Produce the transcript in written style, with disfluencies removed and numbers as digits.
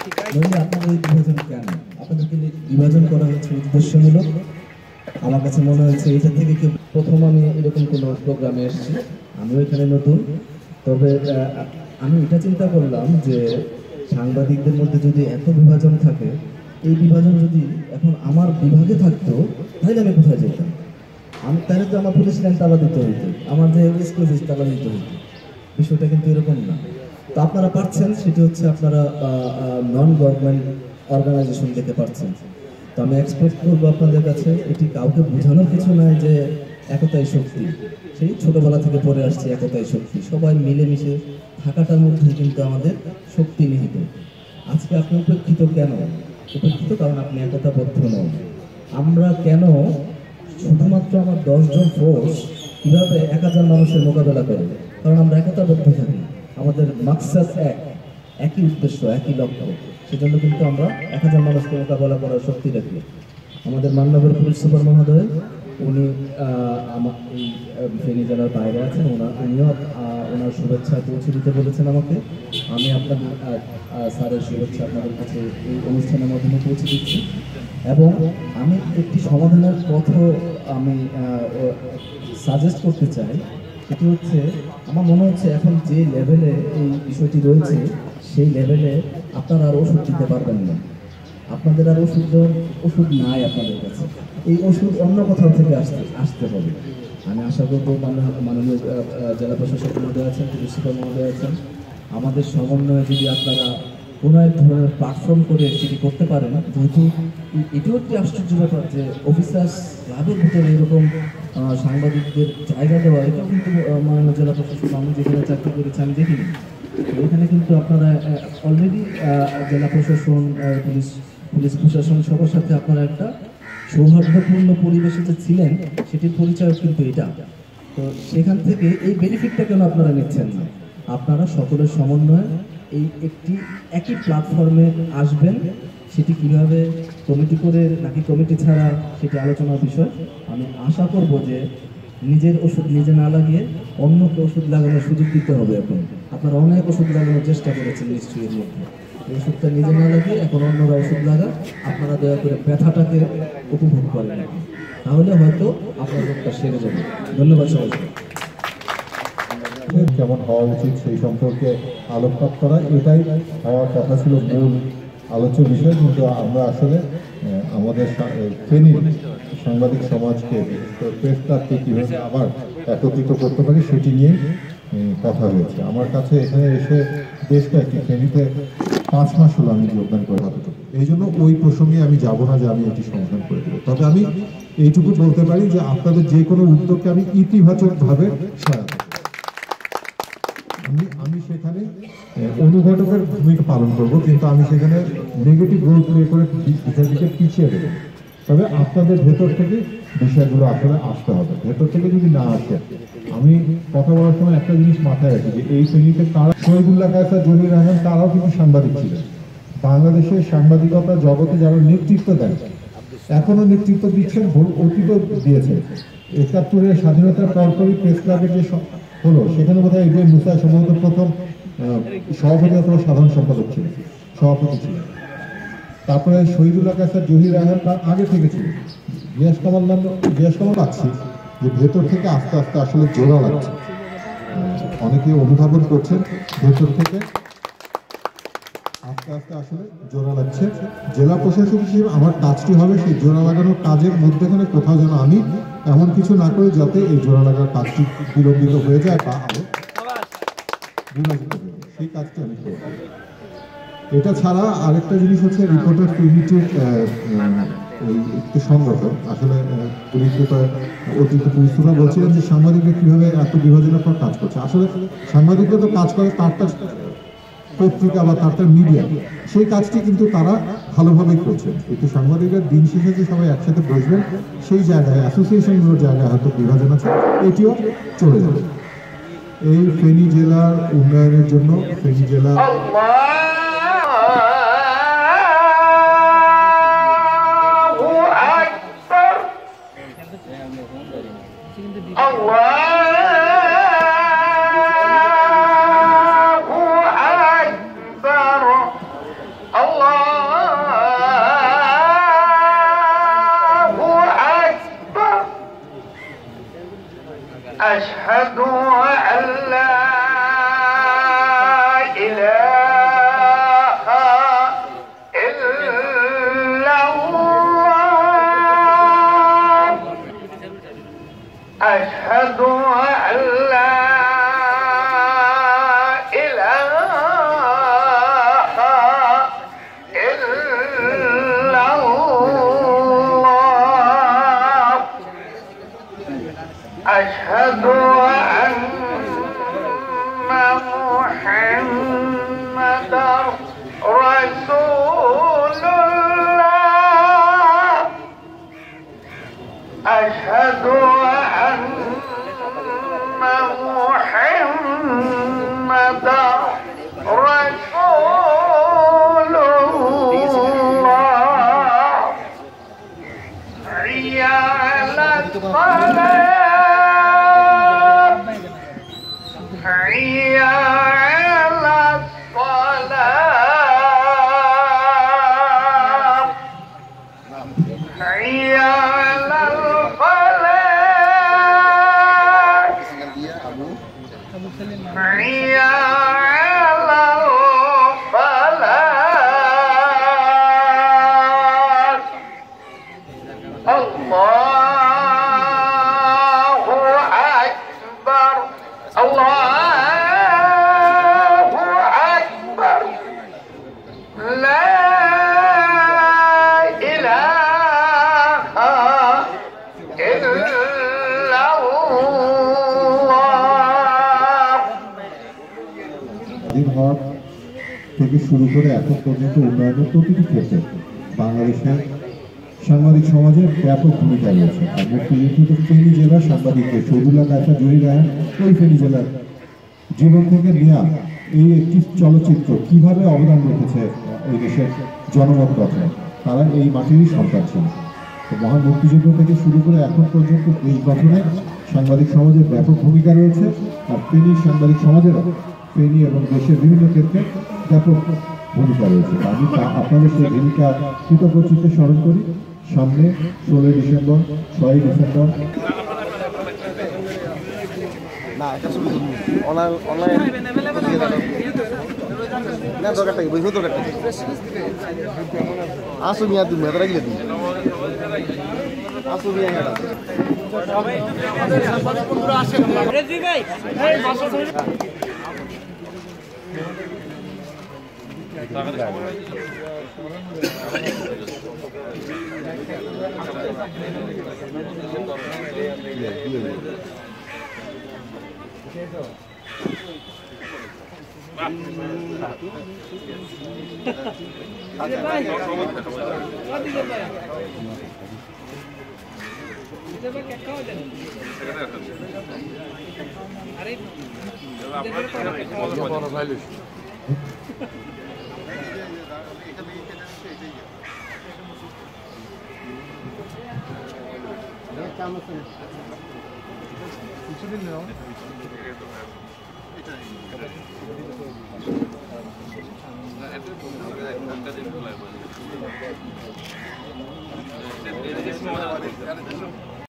নইলে আপনাদের এই বিভাজন কেন? আপনাদেরকে বিভাজন করা হচ্ছে উদ্দেশ্যমূলক। আমার কাছে মনে হয়েছে এটা থেকে কেউ প্রথম আমি এরকম কোনো প্রোগ্রামে এসেছি, আমিও এখানে নতুন। তবে আমি এটা চিন্তা করলাম যে সাংবাদিকদের মধ্যে যদি এত বিভাজন থাকে, এই বিভাজন যদি এখন আমার বিভাগে থাকতো তাহলে আমি কোথায় যেতাম? আমি তাহলে তো আমার পুলিশ লাইন তালা দিতে হইতো, আমার যে স্কুল ফিস তালা দিতে হইতো। বিষয়টা কিন্তু এরকম না। তো আপনারা পাচ্ছেন, সেটি হচ্ছে আপনারা নন গভর্নমেন্ট অর্গানাইজেশন থেকে পাচ্ছেন। তো আমি এক্সপেক্ট করবো আপনাদের কাছে, এটি কাউকে বোঝানোর কিছু নাই যে একতাই শক্তি। সেই ছোটবেলা থেকে পড়ে আসছে একতাই শক্তি, সবাই মিলেমিশে থাকাটার মধ্যেই কিন্তু আমাদের শক্তি নিহিত। আজকে আপনি উপেক্ষিত কেন? উপেক্ষিত কারণ আপনি একতাবদ্ধ নন। আমরা কেন শুধুমাত্র আমার 10 জন ফোর্স কীভাবে 1000 মানুষের মোকাবেলা করে? কারণ আমরা একতাবদ্ধ থাকি, আমাদের মাকসাদ একই উদ্দেশ্য, একই লক্ষ্য। সেজন্য কিন্তু আমরা 1000 মানুষকে মোকাবেলা করার শক্তি রাখি। আমাদের মান্যবর পুলিশ সুপার মহোদয়, উনি আমার এই ফেনী জেলার বাইরে আছেন, উনিও ওনার শুভেচ্ছা পৌঁছে দিতে বলেছেন আমাকে। আমি আপনাদের স্যারের শুভেচ্ছা আপনাদের কাছে এই অনুষ্ঠানের মাধ্যমে পৌঁছে দিচ্ছি। এবং আমি একটি সমাধানের পথও আমি সাজেস্ট করতে চাই। সেটি হচ্ছে, আমার মনে হচ্ছে এখন যে লেভেলে এই বিষয়টি রয়েছে, সেই লেভেলে আপনারা আর ওষুধ দিতে পারবেন না। আপনাদের আর ওষুধ নাই আপনাদের কাছে। এই ওষুধ অন্য কোথাও থেকে আসতে হবে। আমি আশা করবো মাননীয় জেলা প্রশাসক মহোদয় আছেন, পুলিশ সুপার মহোদয় আছেন, আমাদের সমন্বয়ে যদি আপনারা কোনো এক ধরনের প্ল্যাটফর্ম করে সেটি করতে পারেন। যেহেতু এটিও একটি আশ্চর্য ব্যাপার যে অফিসার্স ক্লাবের ভিতরে এরকম সাংবাদিকদের জায়গা দেওয়া, এটাও কিন্তু মাননীয় জেলা প্রশাসক, আমি যেখানে চাকরি করেছি আমি দেখিনি। এখানে কিন্তু আপনারা অলরেডি জেলা প্রশাসন, পুলিশ প্রশাসন সবার সাথে আপনারা একটা সৌহার্দ্যপূর্ণ পরিবেশে যে ছিলেন, সেটির পরিচয় কিন্তু এটা। তো সেখান থেকে এই বেনিফিটটা কেন আপনারা নিচ্ছেন না? আপনারা সকলের সমন্বয়ে এই একই প্ল্যাটফর্মে আসবেন। সেটি কিভাবে, কমিটি করে নাকি কমিটি ছাড়া, সেটি আলোচনার বিষয়। আমি আশা করব যে নিজের ওষুধ নিজে না লাগিয়ে অন্যকে ওষুধ লাগানোর সুযোগ দিতে হবে। এখন আপনারা অনেক ওষুধ লাগানোর চেষ্টা করেছেন নিশ্চয়ই, এর মধ্যে এই ওষুধটা নিজে না লাগিয়ে এখন অন্যরা ওষুধ লাগা। আপনারা দয়া করে ব্যথাটাকে উপভোগ করেন, তাহলে হয়তো আপনার রোগটা সেরে যাবে। ধন্যবাদ সবাইকে। কেমন হওয়া উচিত সেই সম্পর্কে আলোকপাত করা, এটাই হওয়ার কথা ছিল মূল আলোচ্য বিষয়। কিন্তু আমরা আসলে আমাদের ফেনীর সাংবাদিক সমাজকে, প্রেস ক্লাবকে কীভাবে আবার একত্রিত করতে পারি সেটি নিয়ে কথা হয়েছে। আমার কাছে এখানে এসে বেশ কয়েকটি ফেনীতে 5 মাস হলো আমি যোগদান করে কতটুকু, এই জন্য ওই প্রসঙ্গে আমি যাব না যে আমি এটি সমাধান করে দেবো। তবে আমি এইটুকু বলতে পারি যে আপনাদের যে কোনো উদ্যোগকে আমি ইতিবাচকভাবে সহায়তা, আমি সেখানে অনুঘটকের ভূমিকা পালন করব, কিন্তু আমি সেখানে নেগেটিভ রোল প্লে করে বিষয়টিকে পিছিয়ে দেবো। তবে আপনাদের ভেতর থেকে বিষয়গুলো আসলে আসতে হবে। ভেতর থেকে যদি না আসে, আমি কথা বলার সময় একটা জিনিস মাথায় রাখি যে এই শ্রেণীতে তারা শহীদুল্লাহ কায়সার, জহির রায়হান, তারাও কিন্তু সাংবাদিক ছিলেন। বাংলাদেশের সাংবাদিকতা জগতে যারা নেতৃত্ব দেন, এখনো নেতৃত্ব দিচ্ছেন, অতীতও দিয়েছেন। 71-এর স্বাধীনতার পরপরই প্রেস ক্লাবের যে হলো, সেখানে বোধহয় ইব্রাহিম মুসা সম্ভবত প্রথম সভাপতি অথবা সাধারণ সম্পাদক ছিলেন, সভাপতি ছিলেন। তারপরে শহীদুল্লাহ কায়সার, জহির রায়হান তার আগে থেকে ছিল। গিয়াস কামাল পাচ্ছি যে ভেতর থেকে আস্তে আস্তে আসলে জোড়া লাগছে। অনেকে অনুধাবন করছেন ভেতর থেকে আস্তে আস্তে আসলে জোড়া লাগছে। জেলা প্রশাসক হিসেবে আমার কাজটি হবে সেই জোড়া লাগানোর কাজের মধ্যেখানে কোথাও যেন আমি এমন কিছু না করি যাতে এই জোড়া লাগার কাজটি বিলম্বিত হয়ে যায় বা আরো বিভাজিত হয়ে যায়, সেই কাজটি আমি করব। এটা ছাড়া আরেকটা জিনিস হচ্ছে রিপোর্টার্স ইউনিটির একটি সংগঠন। আসলে পুলিশ সুপার, অতিরিক্ত পুলিশ সুপার বলছিলেন যে সাংবাদিকরা কীভাবে এত বিভাজনের পর কাজ করছে। আসলে সাংবাদিকরা তো কাজ করে তারটা পত্রিকা বা তারটা মিডিয়া, সেই কাজটি কিন্তু তারা ভালোভাবেই করছেন। কিন্তু সাংবাদিকরা দিন শেষে যে সবাই একসাথে বসবেন, সেই জায়গায় অ্যাসোসিয়েশনগুলোর জায়গায় হয়তো বিভাজন আছে, এটিও চলে যাবে। এই ফেনী জেলার উন্নয়নের জন্য ফেনী জেলা Allah لا إله إلا الله স্বাধীন হওয়ার থেকে শুরু করে এখন পর্যন্ত উন্নয়নের প্রতিটি ক্ষেত্রে বাংলাদেশের সাংবাদিক সমাজের ব্যাপক ভূমিকা রয়েছে। আর মুক্তিযুদ্ধ ফেনী জেলার সাংবাদিকদের শহীদুল্লাহ কায়সা জহির রায়হান ওই ফেনী জেলার জীবন থেকে নেওয়া এই একটি চলচ্চিত্র কিভাবে অবদান রেখেছে এই দেশের জনমত গঠনে। তারা এই মাটিরই সন্তান ছিল। তো মহান মুক্তিযুদ্ধ থেকে শুরু করে এখন পর্যন্ত দেশ গঠনে সাংবাদিক সমাজের ব্যাপক ভূমিকা রয়েছে। আর ফেনী সাংবাদিক সমাজেরও ফেনী এবং দেশের বিভিন্ন ক্ষেত্রে ব্যাপক ভূমিকা রয়েছে। আমি আপনাদের সেই ভূমিকা কৃতজ্ঞ চিত্তে স্মরণ করি। সামনে 16 ডিসেম্বর 6 ডিসেম্বর না এটা সুবিধা অনলাইন না দরকারটা কি বুঝবো দরকারটা কি আসো মিয়া তুমি এত রাখলে তুমি আসো মিয়া